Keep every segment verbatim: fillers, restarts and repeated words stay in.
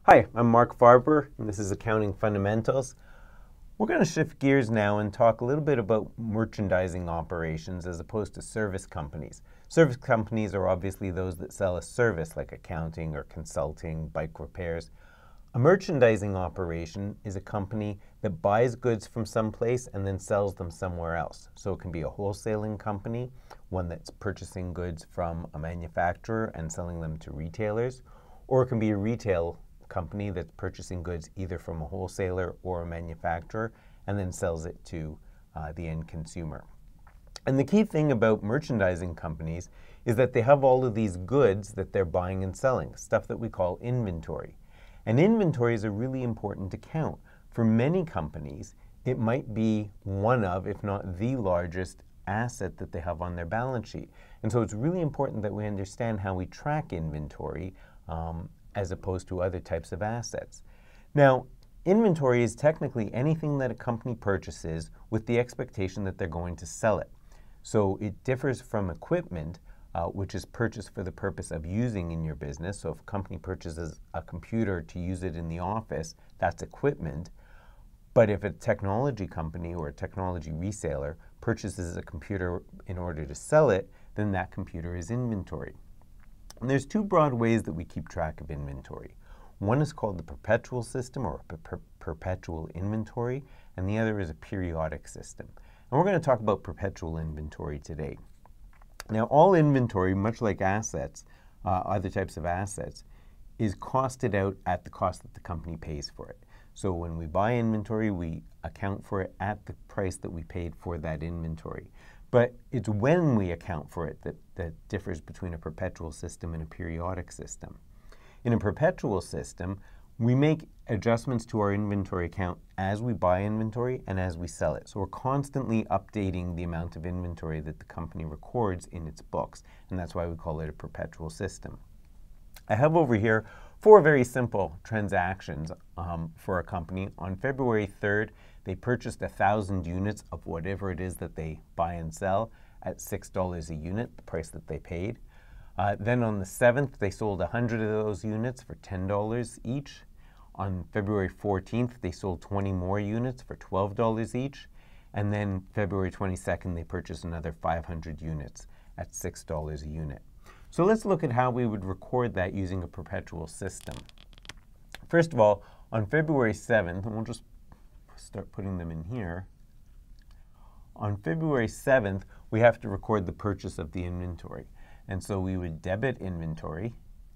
Hi, I'm Mark Farber, and this is Accounting Fundamentals. We're going to shift gears now and talk a little bit about merchandising operations as opposed to service companies. Service companies are obviously those that sell a service like accounting or consulting, bike repairs. A merchandising operation is a company that buys goods from someplace and then sells them somewhere else. So it can be a wholesaling company, one that's purchasing goods from a manufacturer and selling them to retailers, or it can be a retail company that's purchasing goods either from a wholesaler or a manufacturer and then sells it to uh, the end consumer. And the key thing about merchandising companies is that they have all of these goods that they're buying and selling, stuff that we call inventory. And inventories are really important to count. For many companies, it might be one of, if not the largest asset that they have on their balance sheet. And so it's really important that we understand how we track inventory um, as opposed to other types of assets. Now, inventory is technically anything that a company purchases with the expectation that they're going to sell it. So it differs from equipment, uh, which is purchased for the purpose of using in your business. So if a company purchases a computer to use it in the office, that's equipment. But if a technology company or a technology reseller purchases a computer in order to sell it, then that computer is inventory. And there's two broad ways that we keep track of inventory. One is called the perpetual system, or per per perpetual inventory, and the other is a periodic system. And we're going to talk about perpetual inventory today. Now, all inventory, much like assets, uh, other types of assets, is costed out at the cost that the company pays for it. So when we buy inventory, we account for it at the price that we paid for that inventory. But it's when we account for it that, that differs between a perpetual system and a periodic system. In a perpetual system, we make adjustments to our inventory account as we buy inventory and as we sell it. So we're constantly updating the amount of inventory that the company records in its books, and that's why we call it a perpetual system. I have over here four very simple transactions um, for a company. On February third, they purchased one thousand units of whatever it is that they buy and sell at six dollars a unit, the price that they paid. Uh, then on the seventh, they sold one hundred of those units for ten dollars each. On February fourteenth, they sold twenty more units for twelve dollars each. And then February twenty-second, they purchased another five hundred units at six dollars a unit. So let's look at how we would record that using a perpetual system. First of all, on February seventh, and we'll just start putting them in here. On February seventh, we have to record the purchase of the inventory. And so we would debit inventory,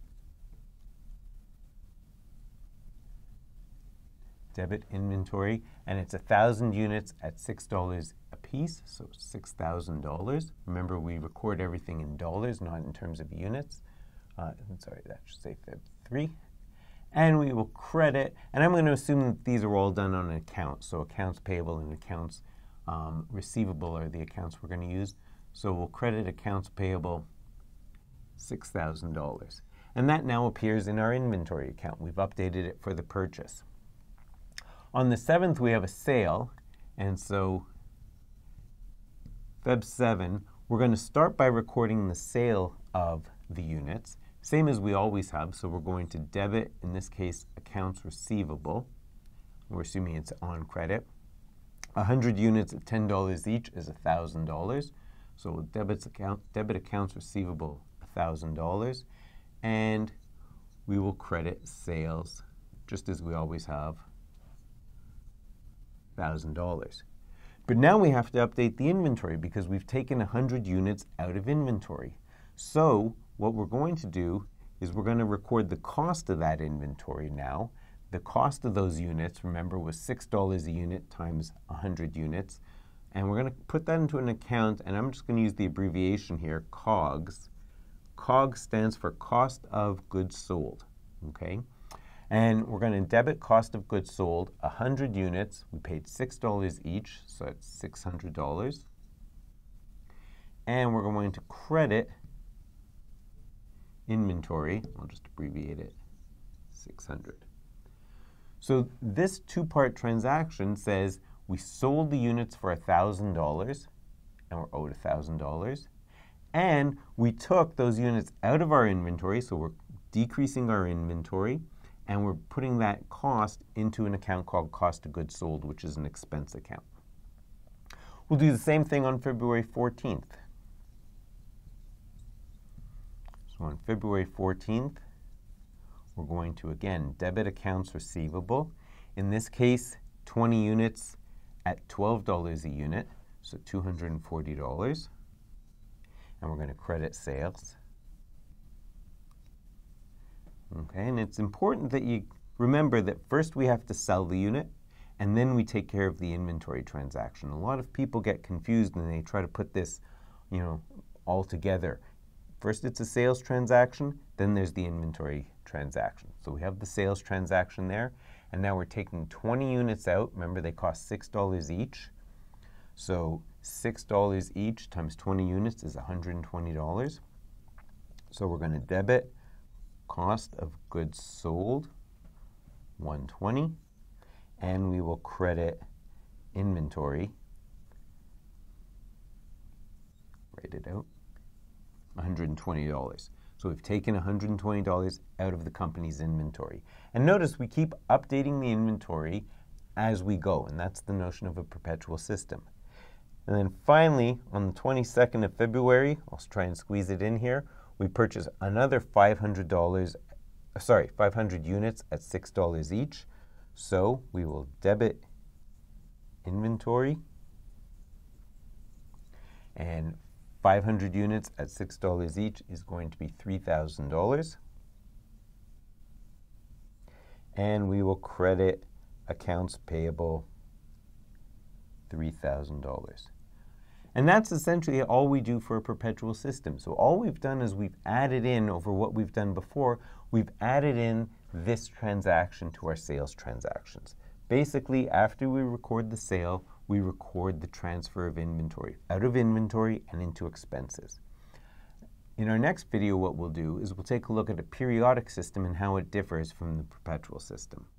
debit inventory, and it's one thousand units at six dollars a piece, so six thousand dollars. Remember, we record everything in dollars, not in terms of units. Uh, sorry, that should say Feb three. And we will credit, and I'm going to assume that these are all done on an account. So accounts payable and accounts um, receivable are the accounts we're going to use. So we'll credit accounts payable six thousand dollars. And that now appears in our inventory account. We've updated it for the purchase. On the seventh, we have a sale, and so Feb seven, we're going to start by recording the sale of the units, same as we always have. So we're going to debit, in this case, accounts receivable. We're assuming it's on credit. one hundred units at ten dollars each is one thousand dollars. So we'll debit, account, debit accounts receivable one thousand dollars, and we will credit sales, just as we always have, one thousand dollars. But now we have to update the inventory because we've taken one hundred units out of inventory. So what we're going to do is we're going to record the cost of that inventory now. The cost of those units, remember, was six dollars a unit times one hundred units. And we're going to put that into an account, and I'm just going to use the abbreviation here, COGS. COGS stands for cost of goods sold, okay? And we're going to debit cost of goods sold, one hundred units. We paid six dollars each, so it's six hundred dollars. And we're going to credit inventory, I'll just abbreviate it, six hundred. So this two-part transaction says we sold the units for one thousand dollars, and we're owed one thousand dollars. And we took those units out of our inventory, so we're decreasing our inventory, and we're putting that cost into an account called cost of goods sold, which is an expense account. We'll do the same thing on February fourteenth. So on February fourteenth, we're going to, again, debit accounts receivable. In this case, twenty units at twelve dollars a unit, so two hundred forty dollars. And we're going to credit sales. Okay, and it's important that you remember that first we have to sell the unit, and then we take care of the inventory transaction. A lot of people get confused and they try to put this, you know, all together. First it's a sales transaction, then there's the inventory transaction. So we have the sales transaction there, and now we're taking twenty units out. Remember, they cost six dollars each. So six dollars each times twenty units is one hundred twenty dollars. So we're going to debit cost of goods sold, one hundred twenty dollars, and we will credit inventory, write it out, one hundred twenty dollars. So we've taken one hundred twenty dollars out of the company's inventory. And notice we keep updating the inventory as we go, and that's the notion of a perpetual system. And then finally, on the twenty-second of February, I'll try and squeeze it in here, we purchase another five hundred dollars, sorry, five hundred units at six dollars each. So we will debit inventory, and five hundred units at six dollars each is going to be three thousand dollars. And we will credit accounts payable, three thousand dollars. And that's essentially all we do for a perpetual system. So all we've done is we've added in, over what we've done before, we've added in this transaction to our sales transactions. Basically, after we record the sale, we record the transfer of inventory out of inventory and into expenses. In our next video, what we'll do is we'll take a look at a periodic system and how it differs from the perpetual system.